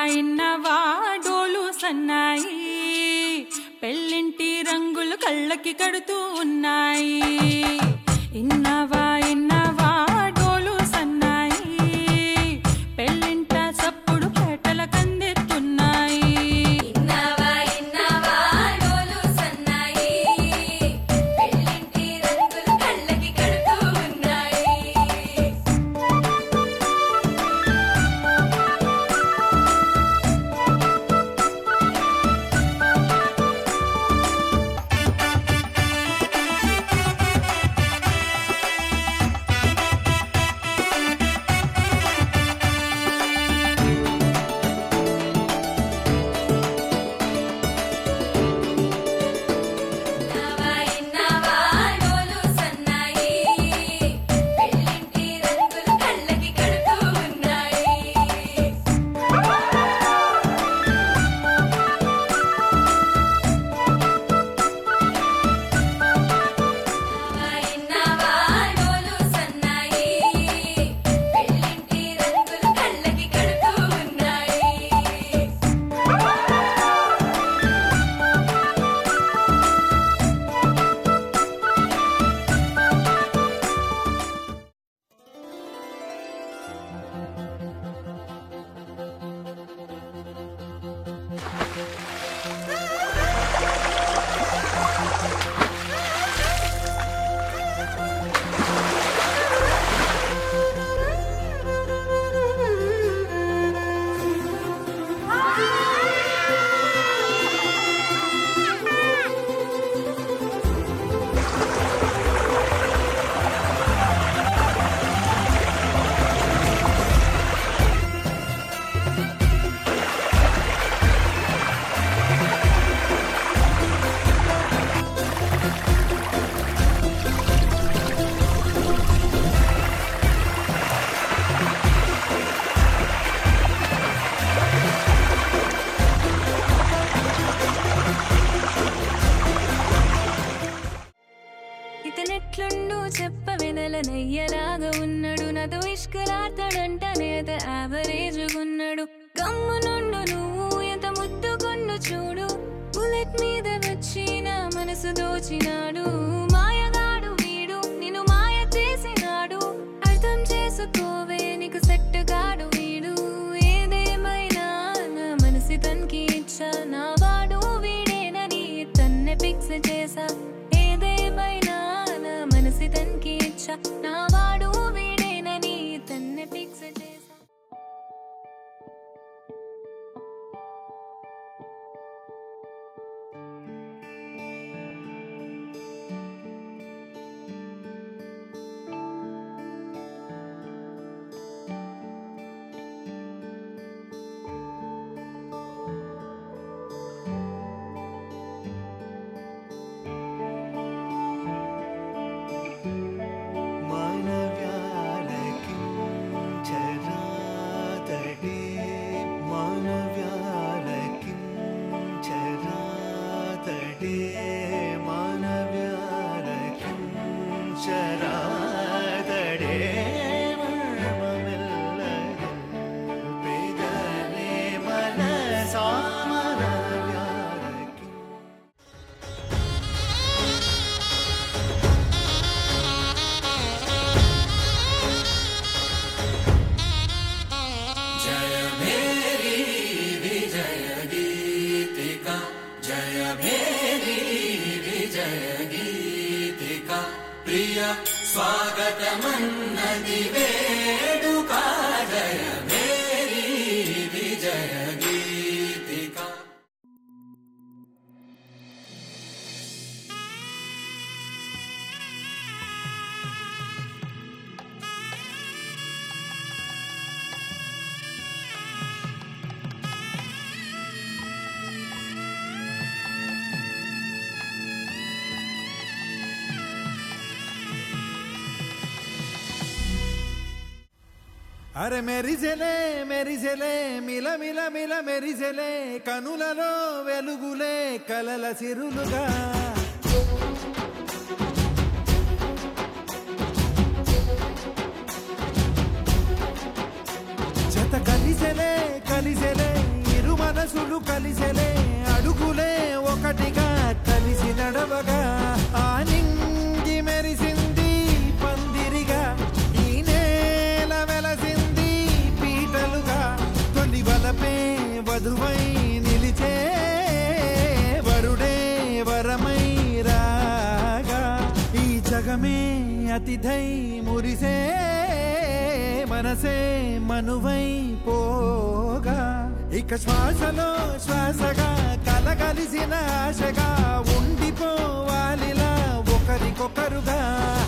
ఇన్నవా డోలు సన్నాయి పెళ్ళింటి రంగులు కళ్ళకి కడుతూ ఉన్నాయి. ఇన్నవా డోలు సన్నాయి పెళ్ళింట సప్పుడు పేటల కందెత్తున్నాయి. ఇన్నవా డోలు సన్నాయి పెళ్ళింటి రంగులు కళ్ళకి కడుతూ ఉన్నాయి. ఇతనెట్లుండు చెప్పవెనలనయ్యలాగా ఉన్నాడు. నాతో ఇష్కలాడతాడంట నేత యావరేజ్గున్నాడు. కమ్ము నుండు నువ్వు ఎంత ముద్దుకొండు చూడు. బుల్లెట్ మీద వచ్చి నా మనసు దోచినాడు. మాయగాడు వీడు నిన్ను మాయ చేసినాడు. అర్థం చేసుకోవే నీకు సెట్ గాడు వీడు. ఏదేమైనా నా మనసి తనకి ఇచ్చా. నా వాడు వీడేనని తన్నే ఫిక్స్ చేసా. ఏదేమైనా నా మనసి తనకి ఇచ్చా. నా వాడు వీడేనని తన్నే ఫిక్స్ చేసా. स्वागतमन्नदि वेदुका जय मेरी विजय गीतिका. అరే మెరిసెలే మెరిసెలే మిల మిల మిల మెరిసెలే కనులలో వెలుగులే కలల సిరులుగా. జత కలిసెలే కలిసెలే మనసులు కలిసెలే అడుగులే ఒకటిగా కలిసి నడవగా ఆ నింగి మెరిసింది పందిరిగా ఈ నేల వెలసింది పీటలుగా తొలి వలపే వధువై నిలిచే వరుడే వరమై రాగా ఈ జగమే అతిథై మురిసే మనసే మనువై పోగా ఇక శ్వాసలో శ్వాసగా కలగలిసిన ఆశగా ఉండిపోవాలిలా ఒకరికొకరుగా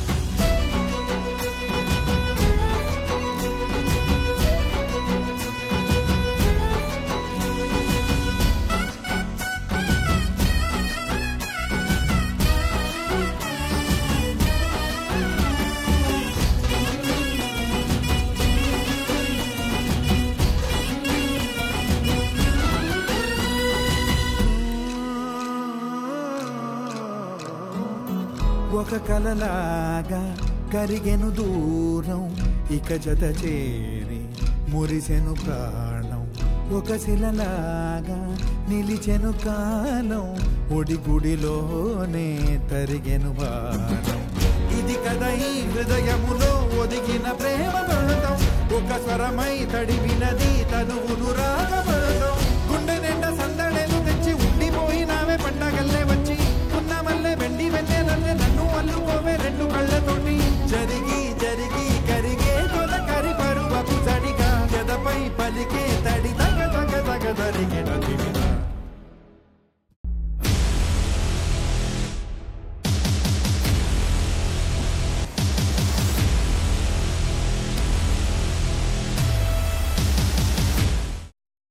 ఒక కలలాగా కరిగెను దూరం ఇక జత చేరి మురిసెను ప్రాణం ఒక శిలలాగా నిలిచెను కాలం ఒడిగుడిలోనే తరిగెను బాణం ఇది కదా ఈ హృదయములో ఒదిగిన ప్రేమ పడతాం ఒక స్వరమై తడివినది తనువును రాగపడతాం గుండె నిండా సందడేలు తెచ్చి ఉండిపోయినావే పండగల్లే వచ్చి ఉన్న మల్లె వెండి వెన్నెలల్లే నన్ను అల్లుకోవే రెండు కళ్ళతోటి జరిగి జరిగి కరిగే తొలకరి పరువపు జడిగా ఎదపై పలికే తడి తగ తగ తగ తరిగెట